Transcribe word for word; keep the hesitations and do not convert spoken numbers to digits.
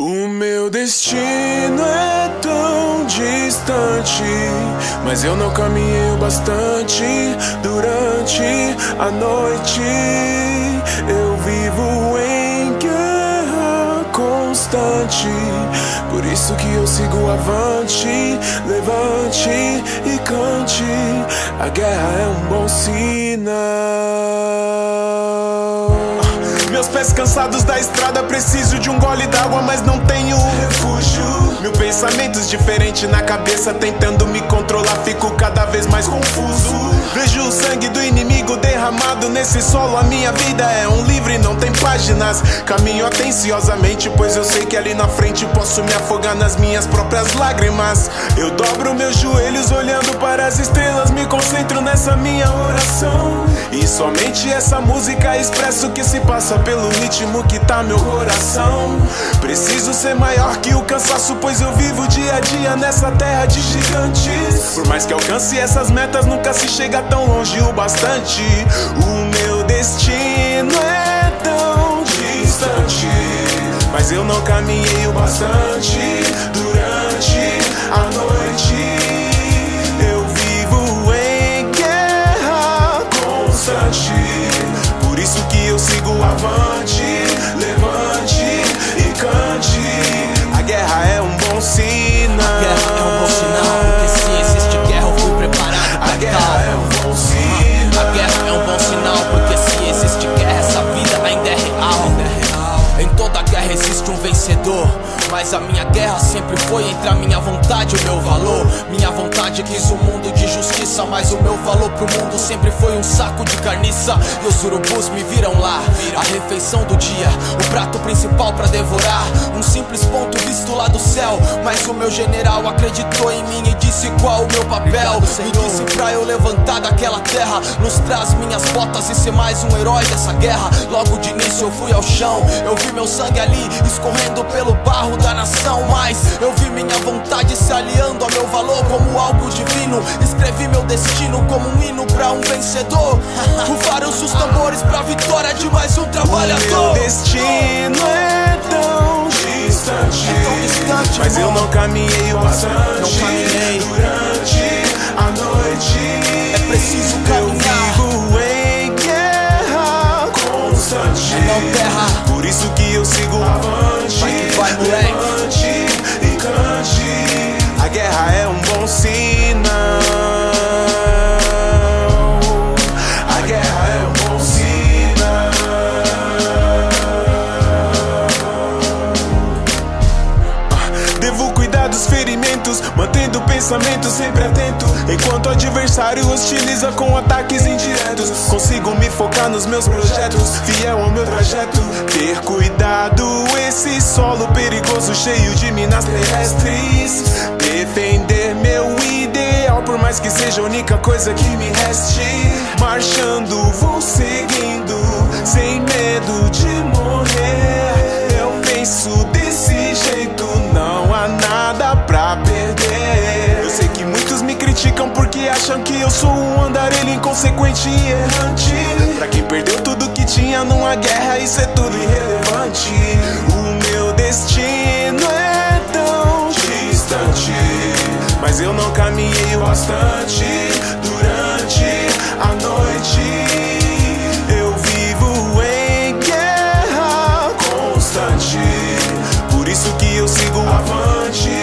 O meu destino é tão distante, mas eu não caminhei o bastante. Durante a noite eu vivo em guerra constante. Por isso que eu sigo avante, levante e cante. A guerra é um bom sinal. Meus pés cansados da estrada, preciso de um gole d'água, mas não tenho refúgio. Mil pensamentos diferentes na cabeça, tentando me controlar, fico cada vez mais confuso. Vejo o sangue do inimigo derramado nesse solo. A minha vida é um livro e não tem páginas. Caminho atenciosamente, pois eu sei que ali na frente posso me afogar nas minhas próprias lágrimas. Eu dobro meus joelhos olhando para as estrelas, me concentro nessa minha oração. E somente essa música expressa o que se passa pelo ritmo que tá meu coração. Preciso ser maior que o cansaço, pois eu vivo dia a dia nessa terra de gigantes. Por mais que alcance essas metas, nunca se chega tão longe o bastante. O meu destino é tão distante, mas eu não caminhei o bastante. Durante a noite eu vivo em guerra constante. Por isso que eu sigo avante, levante e cante. A guerra é um bom sinal. A guerra é um bom sinal, porque se existe guerra eu fui preparado pra A guerra tal. é um bom sinal. A guerra é um bom sinal, porque se existe guerra essa vida ainda é real. Em toda guerra existe um vencedor, mas a minha guerra sempre foi entre a minha vontade e o meu valor. Minha vontade quis um mundo de justiça, mas o meu valor pro mundo sempre foi um saco de carniça. E os urubus me viram lá, a refeição do dia, o prato principal pra devorar. Um simples ponto visto lá do céu, mas o meu general acreditou em mim e disse qual o meu papel. Me disse pra eu levantar daquela terra, lustrar as minhas botas e ser mais um herói dessa guerra. Logo de início eu fui ao chão, eu vi meu sangue ali escorrendo pelo barro da nação, mas eu vi minha vontade se aliando ao meu valor como algo divino. Escrevi meu destino como um hino pra um vencedor. Rufaram os tambores pra vitória de mais um trabalhador. O meu destino é tão distante, é tão distante, mas irmão. eu não caminhei o bastante. Não caminhei. Durante a noite é preciso caminhar. Eu vivo em guerra constante. É não terra. Por isso que eu sigo avante, vai que vai, moleque. levante e cante. A guerra é um bom sinal. A guerra é um bom sinal. Devo cuidar dos ferimentos, mantendo o pensamento sempre atento. Enquanto o adversário hostiliza com ataques indiretos, consigo me focar nos meus projetos, fiel ao meu trajeto. Ter cuidado, esse solo perigoso cheio de minas terrestres. Defender meu ideal, por mais que seja a única coisa que me reste. Marchando, vou seguindo, sem medo de morrer. Eu penso desse jeito, não há nada pra perder. Eu sei que muitos me criticam porque acham que eu sou um andarilho inconsequente e errante. Pra quem perdeu tudo que tinha numa guerra, isso é tudo irrelevante. O meu destino é tão distante, mas eu não caminhei o bastante. Durante a noite eu vivo em guerra constante. Por isso que eu sigo avante,